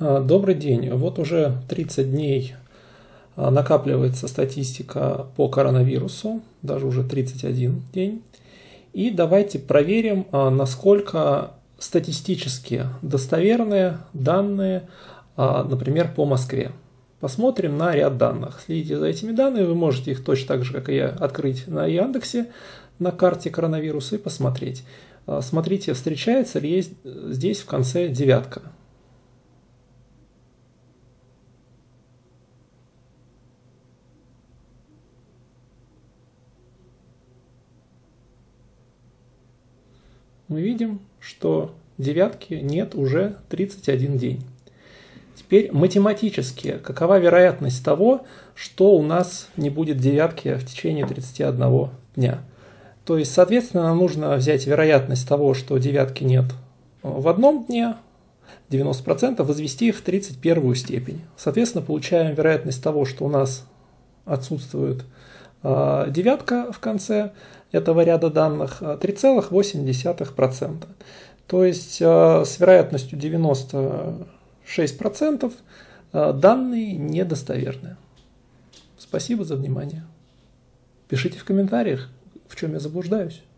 Добрый день. Вот уже 30 дней накапливается статистика по коронавирусу, даже уже 31 день. И давайте проверим, насколько статистически достоверные данные, например, по Москве. Посмотрим на ряд данных. Следите за этими данными, вы можете их точно так же, как и я, открыть на Яндексе, на карте коронавируса и посмотреть. Смотрите, встречается ли есть здесь в конце девятка. Мы видим, что девятки нет уже 31 день. Теперь математически, какова вероятность того, что у нас не будет девятки в течение 31 дня? То есть, соответственно, нам нужно взять вероятность того, что девятки нет в одном дне, 90%, возвести в 31 степень. Соответственно, получаем вероятность того, что у нас отсутствует девятка в конце этого ряда данных, 3,8%. То есть с вероятностью 96% данные недостоверны. Спасибо за внимание. Пишите в комментариях, в чем я заблуждаюсь.